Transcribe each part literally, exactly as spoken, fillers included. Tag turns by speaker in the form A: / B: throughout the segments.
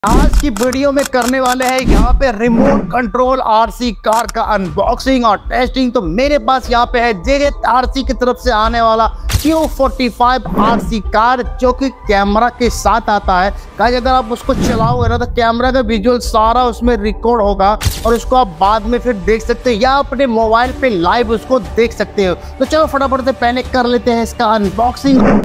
A: आज की वीडियो में करने वाले हैं यहाँ पे रिमोट कंट्रोल आरसी कार का अनबॉक्सिंग और टेस्टिंग। तो मेरे पास यहाँ पे है जे जे आरसी की तरफ से आने वाला Q forty five RC car, जो कि कैमरा के साथ आता है। गाइस अगर आप उसको चलाओगे ना तो कैमरा का विजुअल सारा उसमें रिकॉर्ड होगा और उसको आप बाद में फिर देख सकते हो या अपने मोबाइल पे लाइव उसको देख सकते हो। तो चलो फटाफट से पहले कर लेते हैं इसका अनबॉक्सिंग।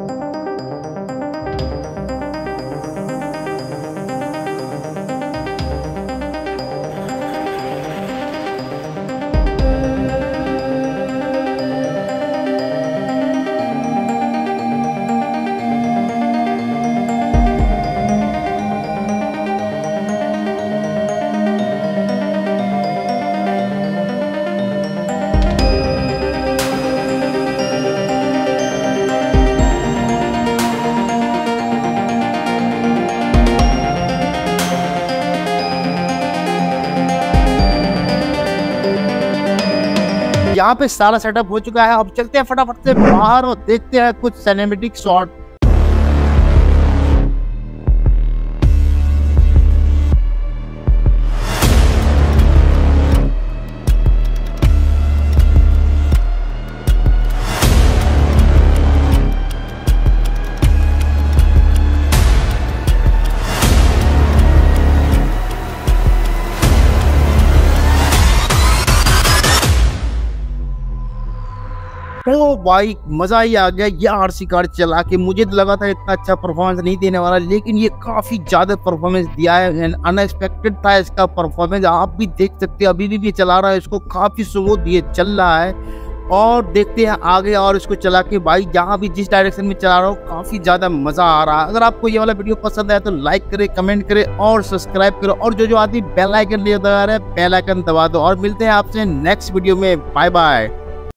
A: यहाँ पे सारा सेटअप हो चुका है। अब चलते हैं फटाफट से बाहर और देखते हैं कुछ सिनेमैटिक शॉट। तो भाई मजा ही आ गया ये आरसी कार चला के। मुझे तो लगा था इतना अच्छा परफॉर्मेंस नहीं देने वाला, लेकिन ये काफी ज्यादा परफॉर्मेंस दिया है। अनएक्सपेक्टेड था इसका परफॉर्मेंस। आप भी देख सकते हैं अभी भी ये चला रहा है, इसको काफी स्मूथ ये चल रहा है। और देखते हैं आगे और इसको चला के भाई जहाँ भी जिस डायरेक्शन में चला रहा हूँ काफी ज्यादा मजा आ रहा है। अगर आपको ये वाला वीडियो पसंद आया तो लाइक करे, कमेंट करे और सब्सक्राइब करो। और जो जो आदमी बेल आइकन नहीं दबा रहे बेल आइकन दबा दो। और मिलते हैं आपसे नेक्स्ट वीडियो में। Bye bye.